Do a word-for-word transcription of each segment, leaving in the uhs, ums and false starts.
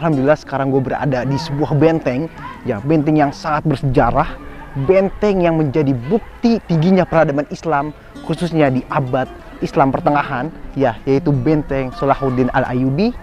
alhamdulillah sekarang gue berada di sebuah benteng, ya benteng yang sangat bersejarah, benteng yang menjadi bukti tingginya peradaban Islam, khususnya di abad Islam pertengahan, ya yaitu benteng Salahuddin Al-Ayyubi.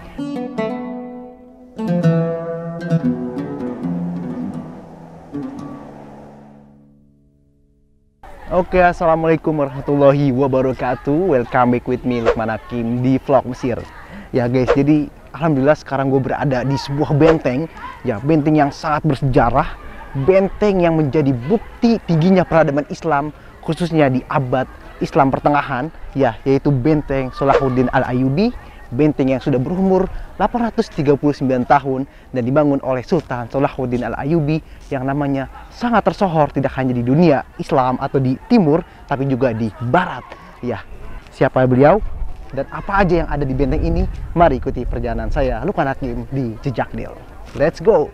Oke, assalamualaikum warahmatullahi wabarakatuh. Welcome back with me Lukman Hakim di vlog Mesir. Ya guys, jadi alhamdulillah sekarang gue berada di sebuah benteng, ya benteng yang sangat bersejarah, benteng yang menjadi bukti tingginya peradaban Islam, khususnya di abad Islam pertengahan, ya yaitu benteng Salahuddin Al-Ayyubi. Benteng yang sudah berumur delapan ratus tiga puluh sembilan tahun dan dibangun oleh Sultan Salahuddin Al-Ayyubi yang namanya sangat tersohor tidak hanya di dunia Islam atau di timur, tapi juga di barat. Ya, siapa beliau dan apa aja yang ada di benteng ini? Mari ikuti perjalanan saya Lukman Hakim di Jejak Nil. Let's go.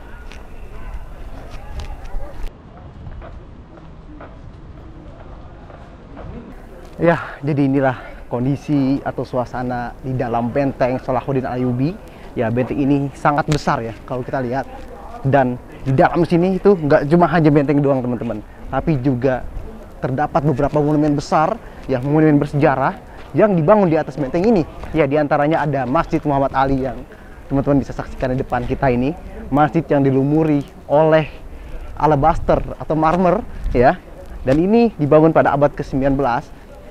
Ya, jadi inilah kondisi atau suasana di dalam benteng Salahuddin Al-Ayyubi. Ya, benteng ini sangat besar ya kalau kita lihat, dan di dalam sini itu nggak cuma hanya benteng doang teman-teman, tapi juga terdapat beberapa monumen besar, ya monumen bersejarah yang dibangun di atas benteng ini. Ya, diantaranya ada Masjid Muhammad Ali yang teman-teman bisa saksikan di depan kita ini, masjid yang dilumuri oleh alabaster atau marmer, ya, dan ini dibangun pada abad ke sembilan belas.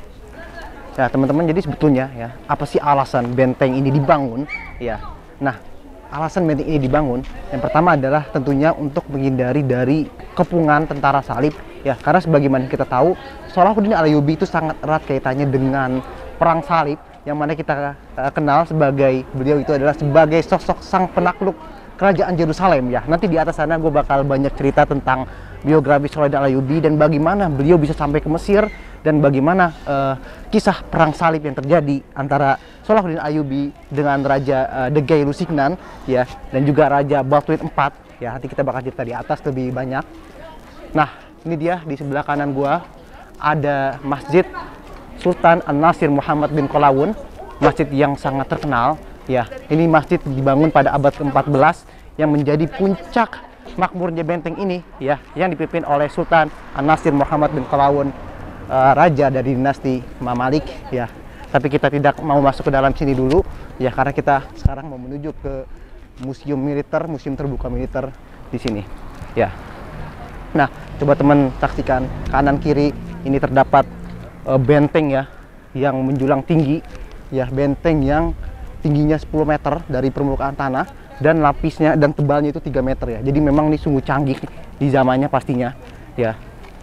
Ya teman-teman, jadi sebetulnya ya apa sih alasan benteng ini dibangun? Ya, nah alasan benteng ini dibangun yang pertama adalah tentunya untuk menghindari dari kepungan tentara salib. Ya, karena sebagaimana kita tahu Salahuddin Al-Ayyubi itu sangat erat kaitannya dengan perang salib, yang mana kita uh, kenal sebagai beliau itu adalah sebagai sosok sang penakluk kerajaan Yerusalem. Ya, nanti di atas sana gue bakal banyak cerita tentang biografi Salahuddin Al-Ayyubi dan bagaimana beliau bisa sampai ke Mesir, dan bagaimana uh, kisah perang salib yang terjadi antara Salahuddin Al-Ayyubi dengan Raja uh, Degei Lusignan, ya, dan juga Raja Batuid empat. Ya, nanti kita bakal cerita di atas lebih banyak. Nah, ini dia di sebelah kanan gua ada Masjid Sultan An-Nasir Muhammad bin Qalawun, masjid yang sangat terkenal. Ya, ini masjid dibangun pada abad ke empat belas yang menjadi puncak makmurnya benteng ini, ya, yang dipimpin oleh Sultan An-Nasir Muhammad bin Qalawun, Uh, raja dari dinasti Mamalik, ya. Tapi kita tidak mau masuk ke dalam sini dulu, ya, karena kita sekarang mau menuju ke museum militer, museum terbuka militer di sini, ya. Nah, coba teman saksikan kanan kiri ini terdapat uh, benteng ya yang menjulang tinggi, ya, benteng yang tingginya sepuluh meter dari permukaan tanah dan lapisnya dan tebalnya itu tiga meter, ya. Jadi memang ini sungguh canggih di zamannya pastinya, ya.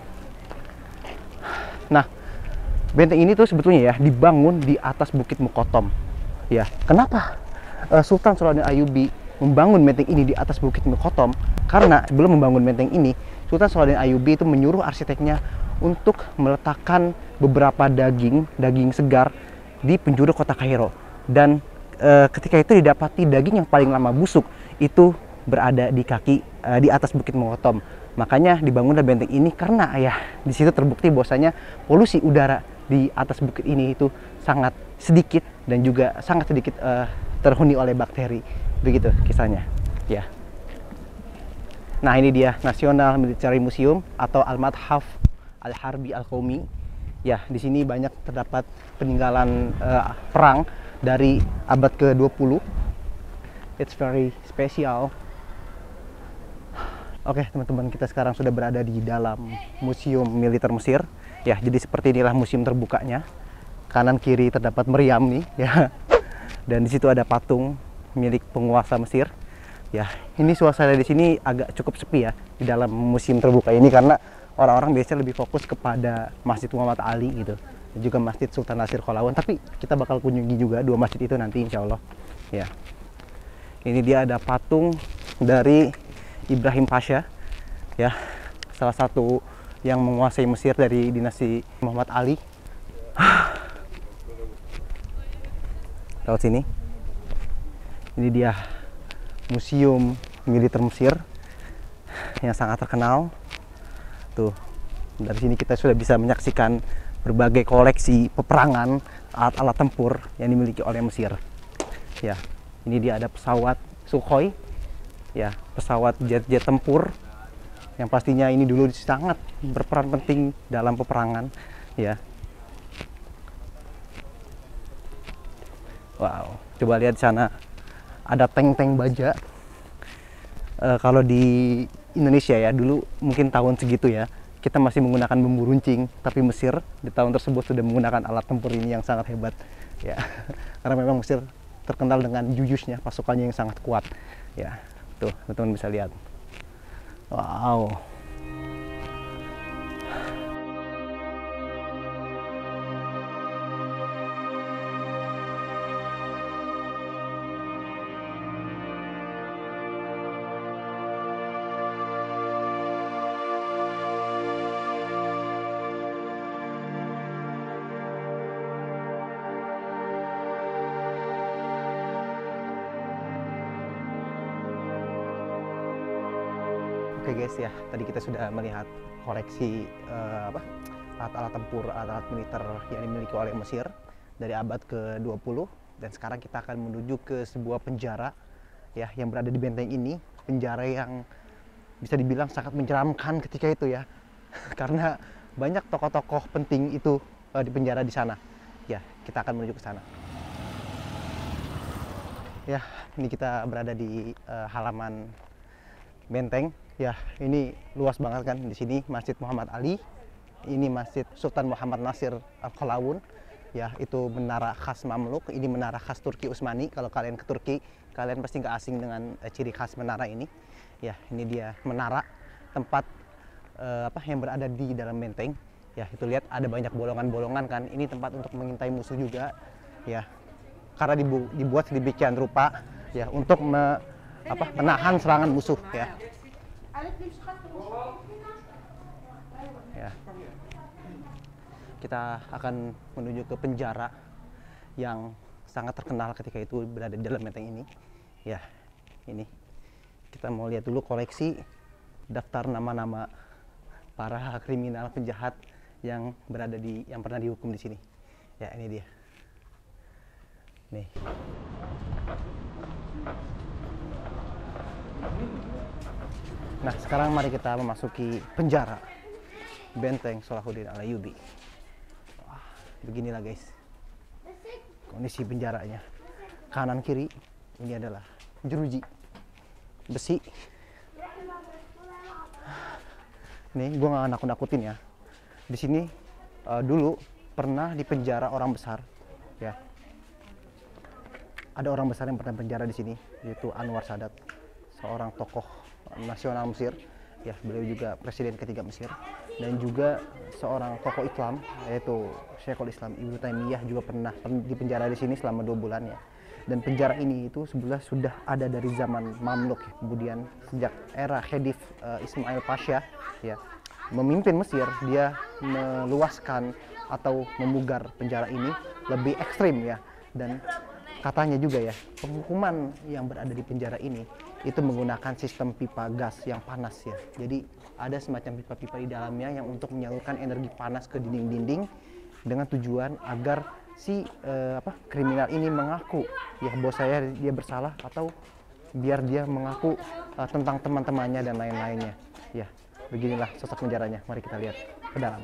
Nah, benteng ini tuh sebetulnya ya dibangun di atas Bukit Muqattam. Ya, kenapa uh, Sultan Salahuddin Al-Ayyubi membangun benteng ini di atas Bukit Muqattam? Karena sebelum membangun benteng ini, Sultan Salahuddin Al-Ayyubi itu menyuruh arsiteknya untuk meletakkan beberapa daging, daging segar di penjuru kota Kairo. Dan uh, ketika itu didapati daging yang paling lama busuk itu berada di kaki uh, di atas Bukit Muqattam. Makanya dibangunlah benteng ini karena ya di situ terbukti bahwasanya polusi udara di atas bukit ini itu sangat sedikit dan juga sangat sedikit uh, terhuni oleh bakteri. Begitu kisahnya, ya. Nah, ini dia National Military Museum atau Al-Madhaf Al-Harbi Al-Qaumi. Ya, di sini banyak terdapat peninggalan uh, perang dari abad ke dua puluh. It's very special. Oke teman-teman, kita sekarang sudah berada di dalam Museum Militer Mesir. Ya, jadi seperti inilah museum terbukanya. Kanan kiri terdapat meriam nih, ya. Dan di situ ada patung milik penguasa Mesir. Ya, ini suasana di sini agak cukup sepi ya di dalam museum terbuka ini karena orang-orang biasanya lebih fokus kepada Masjid Muhammad Ali gitu, dan juga Masjid Sultan Nasir Qalawun. Tapi kita bakal kunjungi juga dua masjid itu nanti insya Allah. Ya, ini dia ada patung dari Ibrahim Pasha, ya, salah satu yang menguasai Mesir dari dinasti Muhammad Ali. Lewat sini, ini dia Museum Militer Mesir yang sangat terkenal. Tuh, dari sini kita sudah bisa menyaksikan berbagai koleksi peperangan, alat-alat tempur yang dimiliki oleh Mesir. Ya, ini dia ada pesawat Sukhoi, ya pesawat jet-jet tempur yang pastinya ini dulu sangat berperan penting dalam peperangan, ya. Wow, coba lihat di sana ada tank-tank baja. E, kalau di Indonesia ya dulu mungkin tahun segitu ya kita masih menggunakan bambu runcing, tapi Mesir di tahun tersebut sudah menggunakan alat tempur ini yang sangat hebat, ya. Karena memang Mesir terkenal dengan jujusnya, pasukannya yang sangat kuat, ya. Tuh teman-teman bisa lihat. Wow. Oke guys, ya tadi kita sudah melihat koleksi uh, apa alat-alat tempur, alat-alat militer yang dimiliki oleh Mesir dari abad ke dua puluh, dan sekarang kita akan menuju ke sebuah penjara ya yang berada di benteng ini, penjara yang bisa dibilang sangat menyeramkan ketika itu ya karena banyak tokoh-tokoh penting itu uh, di penjara di sana. Ya, kita akan menuju ke sana. Ya, ini kita berada di uh, halaman benteng. Ya, ini luas banget kan. Di sini Masjid Muhammad Ali, ini Masjid Sultan Muhammad Nasir Al-Qalawun. Ya, itu menara khas Mamluk, ini menara khas Turki Utsmani. Kalau kalian ke Turki, kalian pasti nggak asing dengan uh, ciri khas menara ini. Ya, ini dia menara, tempat uh, apa yang berada di dalam benteng. Ya, itu lihat ada banyak bolongan-bolongan kan. Ini tempat untuk mengintai musuh juga. Ya, karena dibu dibuat sedemikian rupa ya untuk me apa menahan serangan musuh ya. Ya. Kita akan menuju ke penjara yang sangat terkenal ketika itu berada di dalam benteng ini. Ya, ini. Kita mau lihat dulu koleksi daftar nama-nama para kriminal penjahat yang berada di yang pernah dihukum di sini. Ya, ini dia. Nih. Nah, sekarang mari kita memasuki penjara Benteng Salahuddin Al-Ayyubi. Wah, beginilah guys kondisi penjaranya. Kanan kiri ini adalah jeruji besi. Nih, gue nggak nakut-nakutin ya. Di sini uh, dulu pernah dipenjara orang besar, ya. Ada orang besar yang pernah penjara di sini, yaitu Anwar Sadat, seorang tokoh nasional Mesir. Ya, beliau juga presiden ketiga Mesir, dan juga seorang tokoh Islam, yaitu Syekhul Islam Ibnu Taimiyah juga pernah dipenjara di sini selama dua bulan ya. Dan penjara ini itu sebenarnya sudah ada dari zaman Mamluk, ya. Kemudian sejak era Khedive uh, Ismail Pasha ya memimpin Mesir, dia meluaskan atau memugar penjara ini lebih ekstrim ya. Dan katanya juga ya, penghukuman yang berada di penjara ini itu menggunakan sistem pipa gas yang panas ya. Jadi ada semacam pipa-pipa di dalamnya yang untuk menyalurkan energi panas ke dinding-dinding dengan tujuan agar si eh, apa kriminal ini mengaku ya bahwa saya dia bersalah, atau biar dia mengaku uh, tentang teman-temannya dan lain-lainnya. Ya, beginilah sosok penjaranya. Mari kita lihat ke dalam.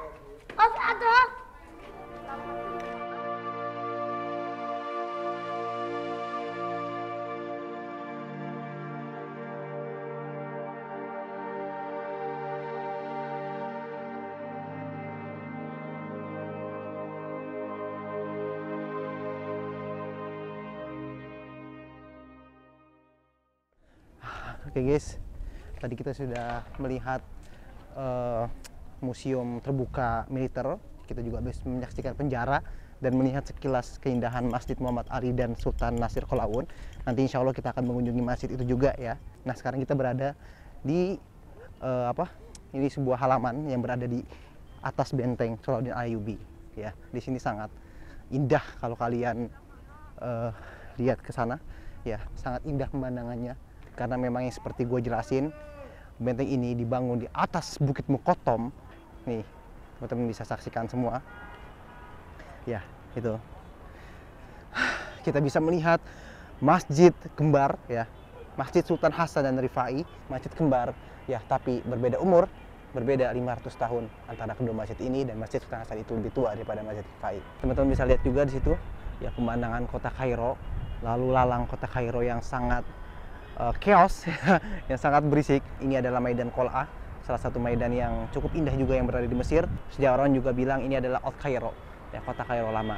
Oke guys, tadi kita sudah melihat uh, museum terbuka militer. Kita juga bisa menyaksikan penjara dan melihat sekilas keindahan Masjid Muhammad Ali dan Sultan Nasir Qalawun. Nanti insya Allah kita akan mengunjungi masjid itu juga ya. Nah, sekarang kita berada di uh, apa? Ini sebuah halaman yang berada di atas benteng Salahuddin Al-Ayyubi. Ya, di sini sangat indah kalau kalian uh, lihat ke sana. Ya, sangat indah pemandangannya. Karena memang yang seperti gue jelasin, benteng ini dibangun di atas Bukit Muqattam. Nih, teman-teman bisa saksikan semua. Ya, itu. Kita bisa melihat masjid kembar ya, Masjid Sultan Hasan dan Rifai, masjid kembar ya, tapi berbeda umur, berbeda lima ratus tahun antara kedua masjid ini, dan Masjid Sultan Hasan itu lebih tua daripada Masjid Rifai. Teman-teman bisa lihat juga di situ ya pemandangan kota Kairo, lalu lalang kota Kairo yang sangat uh, chaos yang sangat berisik. Ini adalah Maidan Qal'ah, salah satu maidan yang cukup indah juga yang berada di Mesir. Sejarawan juga bilang ini adalah Old Cairo, ya kota Kairo lama.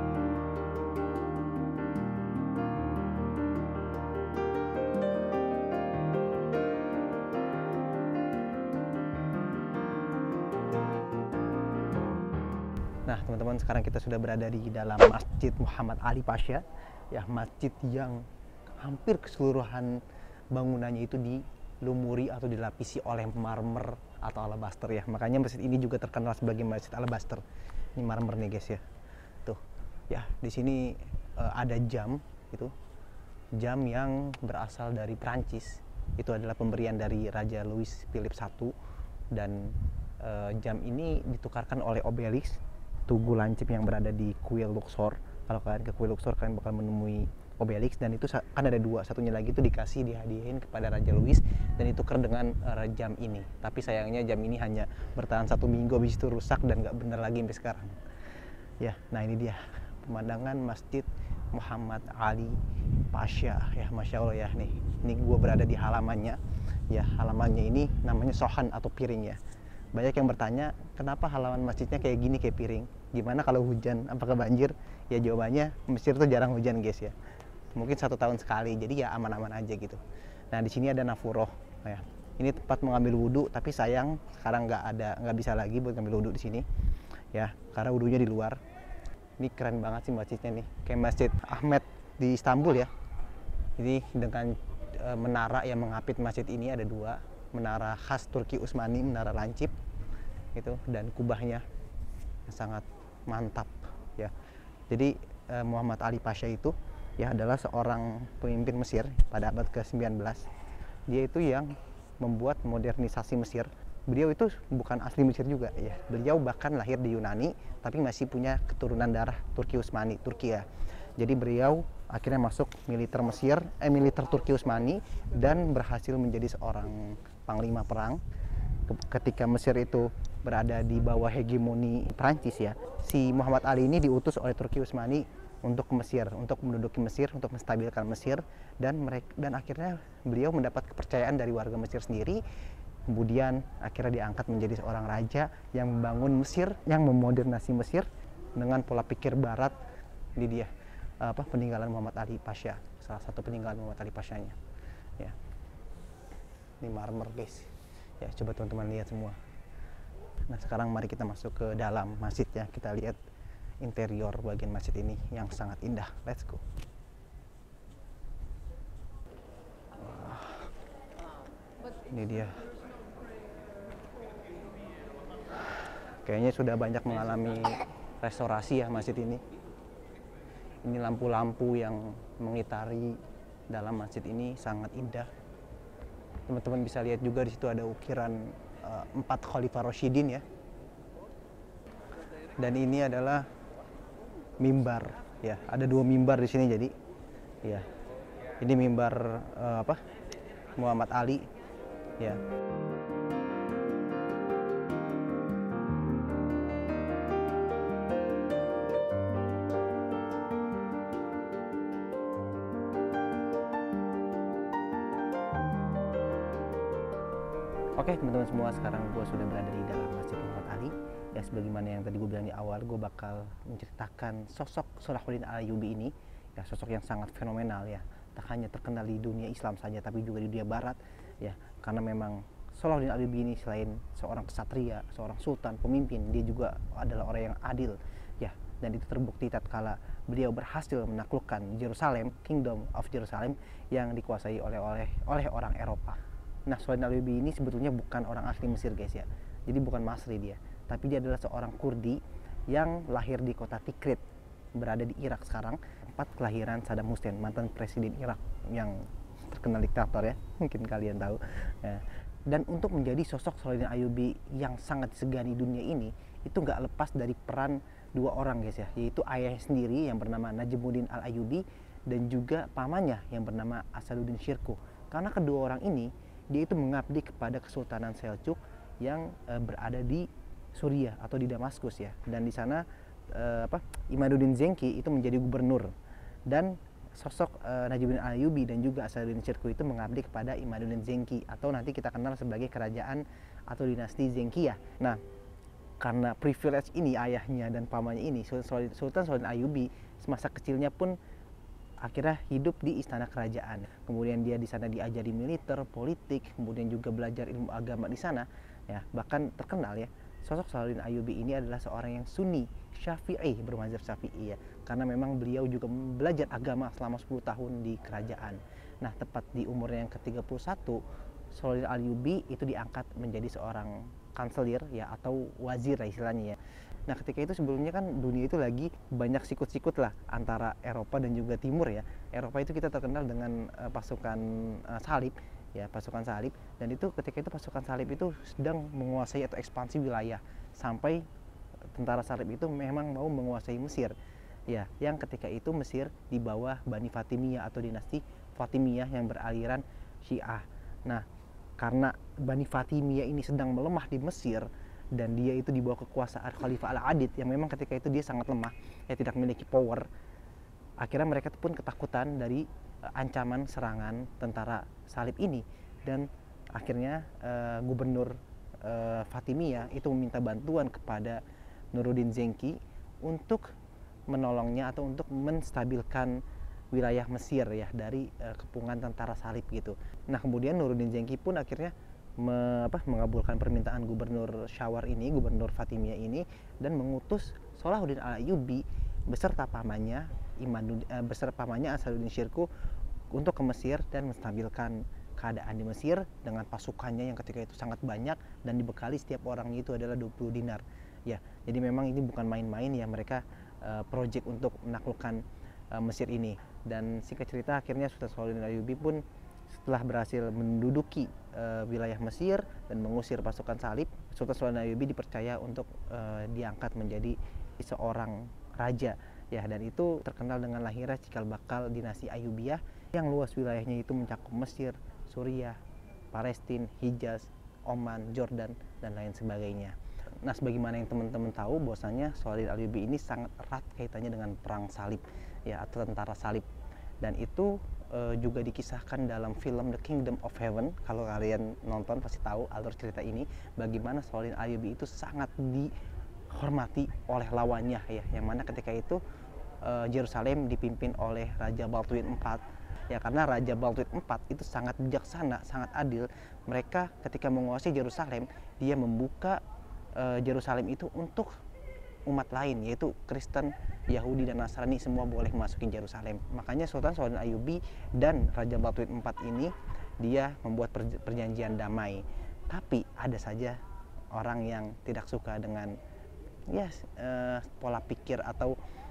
Nah teman-teman, sekarang kita sudah berada di dalam Masjid Muhammad Ali Pasha, ya masjid yang hampir keseluruhan bangunannya itu dilumuri atau dilapisi oleh marmer atau alabaster ya. Makanya masjid ini juga terkenal sebagai masjid alabaster. Ini marmer nih guys ya. Tuh ya, di sini uh, ada jam itu, jam yang berasal dari Prancis. Itu adalah pemberian dari Raja Louis Philippe satu, dan uh, jam ini ditukarkan oleh Obelix, tugu lancip yang berada di Kuil Luxor. Kalau kalian ke Kuil Luxor, kalian bakal menemui Obelix, dan itu kan ada dua, satunya lagi itu dikasih dihadiahin kepada Raja Louis dan ditukar dengan uh, jam ini. Tapi sayangnya jam ini hanya bertahan satu minggu, habis itu rusak dan nggak bener lagi sampai sekarang. Ya, nah ini dia pemandangan Masjid Muhammad Ali Pasha ya, masya Allah ya. Nih, ini gua berada di halamannya. Ya, halamannya ini namanya sohan atau piring ya. Banyak yang bertanya, kenapa halaman masjidnya kayak gini, kayak piring? Gimana kalau hujan? Apakah banjir? Ya jawabannya, Mesir tuh jarang hujan guys ya. Mungkin satu tahun sekali, jadi ya aman-aman aja gitu. Nah di sini ada nafuroh ya. Ini tempat mengambil wudhu, tapi sayang sekarang nggak ada, nggak bisa lagi buat ngambil wudhu di sini ya, karena wudhunya di luar. Ini keren banget sih masjidnya nih, kayak Masjid Ahmed di Istanbul ya. Jadi dengan e, menara yang mengapit masjid ini ada dua, menara khas Turki Utsmani, menara lancip itu, dan kubahnya sangat mantap ya. Jadi eh, Muhammad Ali Pasha itu ya adalah seorang pemimpin Mesir pada abad ke sembilan belas. Dia itu yang membuat modernisasi Mesir. Beliau itu bukan asli Mesir juga ya. Beliau bahkan lahir di Yunani tapi masih punya keturunan darah Turki Utsmani, Turki ya. Jadi beliau akhirnya masuk militer Mesir, eh militer Turki Utsmani, dan berhasil menjadi seorang panglima perang. Ketika Mesir itu berada di bawah hegemoni Prancis ya, si Muhammad Ali ini diutus oleh Turki Utsmani untuk ke Mesir, untuk menduduki Mesir, untuk menstabilkan Mesir, dan mereka dan akhirnya beliau mendapat kepercayaan dari warga Mesir sendiri. Kemudian akhirnya diangkat menjadi seorang raja yang membangun Mesir, yang memodernasi Mesir dengan pola pikir Barat. Ini dia apa peninggalan Muhammad Ali Pasha, salah satu peninggalan Muhammad Ali Pasha-nya ya. Ini marmer guys ya, coba teman-teman lihat semua. Nah sekarang mari kita masuk ke dalam masjid ya, kita lihat interior bagian masjid ini yang sangat indah. Let's go. Wah, ini dia, kayaknya sudah banyak mengalami restorasi ya masjid ini. Ini lampu-lampu yang mengitari dalam masjid ini sangat indah. Teman-teman bisa lihat juga di situ ada ukiran uh, empat Khalifah Rasyidin ya. Dan ini adalah mimbar ya. Ada dua mimbar di sini jadi. Ya. Ini mimbar uh, apa? Muhammad Ali ya. Oke teman-teman semua, sekarang gue sudah berada di dalam Masjid Muhammad Ali. Ya sebagaimana yang tadi gue bilang di awal, gue bakal menceritakan sosok Salahuddin Al-Ayyubi ini. Ya sosok yang sangat fenomenal ya. Tak hanya terkenal di dunia Islam saja, tapi juga di dunia Barat. Ya karena memang Salahuddin Al-Ayyubi ini selain seorang kesatria, seorang sultan, pemimpin, dia juga adalah orang yang adil. Ya, dan itu terbukti tatkala beliau berhasil menaklukkan Yerusalem, Kingdom of Jerusalem yang dikuasai oleh oleh oleh orang Eropa. Nah, Salahuddin Al-Ayyubi ini sebetulnya bukan orang asli Mesir guys ya. Jadi bukan Masri dia, tapi dia adalah seorang Kurdi yang lahir di kota Tikrit, berada di Irak sekarang, tempat kelahiran Saddam Hussein, mantan presiden Irak yang terkenal diktator ya, mungkin kalian tahu. Ya. Dan untuk menjadi sosok Salahuddin Al-Ayyubi yang sangat disegani dunia ini, itu nggak lepas dari peran dua orang guys ya, yaitu ayahnya sendiri yang bernama Najmuddin Al-Ayyubi dan juga pamannya yang bernama Asaduddin Shirkuh. Karena kedua orang ini dia itu mengabdi kepada Kesultanan Seljuk yang e, berada di Suriah atau di Damaskus ya. Dan di sana e, apa Imaduddin Zenki itu menjadi gubernur, dan sosok e, Najmuddin Ayyubi dan juga Asaduddin Shirkuh itu mengabdi kepada Imaduddin Zenki atau nanti kita kenal sebagai kerajaan atau dinasti Zenkiyah. Nah, karena privilege ini ayahnya dan pamannya ini, Sultan Saladin Ayyubi semasa kecilnya pun akhirnya hidup di istana kerajaan. Kemudian dia di sana diajari militer, politik, kemudian juga belajar ilmu agama di sana. Ya, bahkan terkenal ya, sosok Saladin Ayyubi ini adalah seorang yang Sunni, Syafi'i, bermazhab Syafi'i ya. Karena memang beliau juga belajar agama selama sepuluh tahun di kerajaan. Nah, tepat di umurnya yang ke tiga puluh satu, Saladin Ayyubi itu diangkat menjadi seorang kanselir ya, atau wazir lah istilahnya ya. Nah, ketika itu sebelumnya kan dunia itu lagi banyak sikut-sikut lah antara Eropa dan juga Timur ya. Eropa itu kita terkenal dengan uh, pasukan uh, salib ya, pasukan salib, dan itu ketika itu pasukan salib itu sedang menguasai atau ekspansi wilayah sampai tentara salib itu memang mau menguasai Mesir ya, yang ketika itu Mesir di bawah Bani Fatimiyah atau dinasti Fatimiyah yang beraliran Syiah. Nah, karena Bani Fatimiyah ini sedang melemah di Mesir dan dia itu di bawah kekuasaan Khalifah Al-Adid yang memang ketika itu dia sangat lemah, ya tidak memiliki power. Akhirnya mereka pun ketakutan dari uh, ancaman serangan tentara salib ini, dan akhirnya uh, gubernur uh, Fatimiyah itu meminta bantuan kepada Nuruddin Zenki untuk menolongnya atau untuk menstabilkan wilayah Mesir ya dari uh, kepungan tentara salib gitu. Nah, kemudian Nuruddin Zenki pun akhirnya me, apa, mengabulkan permintaan gubernur Syawar ini, gubernur Fatimiyah ini, dan mengutus Salahuddin Al-Ayyubi beserta pamannya Imad uh, beserta pamannya Asaduddin Shirkuh untuk ke Mesir dan menstabilkan keadaan di Mesir dengan pasukannya yang ketika itu sangat banyak dan dibekali setiap orangnya itu adalah dua puluh dinar. Ya, jadi memang ini bukan main-main ya, mereka uh, project untuk menaklukkan uh, Mesir ini. Dan singkat cerita akhirnya Sultan Salahuddin Ayyubi pun setelah berhasil menduduki uh, wilayah Mesir dan mengusir pasukan salib, Sultan Salahuddin Ayyubi dipercaya untuk uh, diangkat menjadi seorang raja ya, dan itu terkenal dengan lahirnya cikal bakal dinasti Ayyubiyah yang luas wilayahnya itu mencakup Mesir, Suriah, Palestina, Hijaz, Oman, Jordan, dan lain sebagainya. Nah, sebagaimana yang teman-teman tahu bahwasanya Salahuddin Ayyubi ini sangat erat kaitannya dengan perang salib ya, atau tentara salib, dan itu e, juga dikisahkan dalam film The Kingdom of Heaven. Kalau kalian nonton pasti tahu alur cerita ini, bagaimana Salahuddin Ayyubi itu sangat dihormati oleh lawannya ya, yang mana ketika itu e, Yerusalem dipimpin oleh Raja Baltuin keempat ya, karena Raja Baltuin keempat itu sangat bijaksana, sangat adil. Mereka ketika menguasai Yerusalem, dia membuka e, Yerusalem itu untuk umat lain, yaitu Kristen, Yahudi, dan Nasrani, semua boleh masukin Yerusalem. Makanya Sultan Salahuddin Ayyubi dan Raja Baltuin keempat ini dia membuat perjanjian damai. Tapi ada saja orang yang tidak suka dengan ya eh, pola pikir atau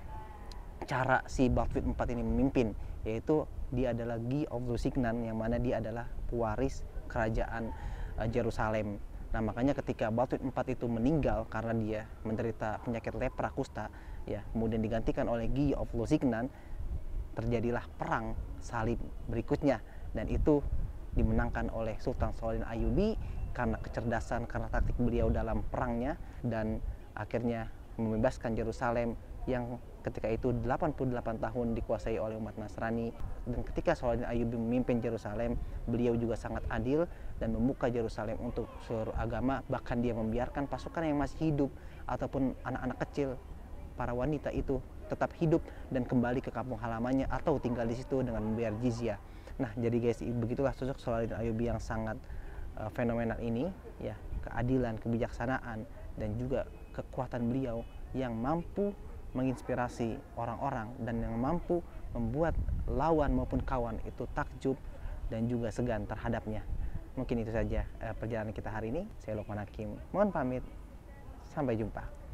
cara si Baltuin keempat ini memimpin, yaitu dia adalah Guy of Lusignan, yang mana dia adalah pewaris kerajaan eh, Yerusalem. Nah, makanya ketika Baltuin keempat itu meninggal karena dia menderita penyakit lepra kusta ya, kemudian digantikan oleh Guy of Lusignan, terjadilah perang salib berikutnya, dan itu dimenangkan oleh Sultan Salahuddin Ayyubi karena kecerdasan, karena taktik beliau dalam perangnya, dan akhirnya membebaskan Yerusalem yang ketika itu delapan puluh delapan tahun dikuasai oleh umat Nasrani. Dan ketika Salahuddin Ayyubi memimpin Yerusalem, beliau juga sangat adil dan membuka Yerusalem untuk seluruh agama. Bahkan dia membiarkan pasukan yang masih hidup ataupun anak-anak kecil, para wanita itu tetap hidup dan kembali ke kampung halamannya atau tinggal di situ dengan membayar jizyah. Nah, jadi guys, begitulah sosok Salahuddin Ayyubi yang sangat uh, fenomenal ini ya, keadilan, kebijaksanaan, dan juga kekuatan beliau yang mampu menginspirasi orang-orang dan yang mampu membuat lawan maupun kawan itu takjub dan juga segan terhadapnya. Mungkin itu saja uh, perjalanan kita hari ini. Saya Lukman Hakim, mohon pamit, sampai jumpa.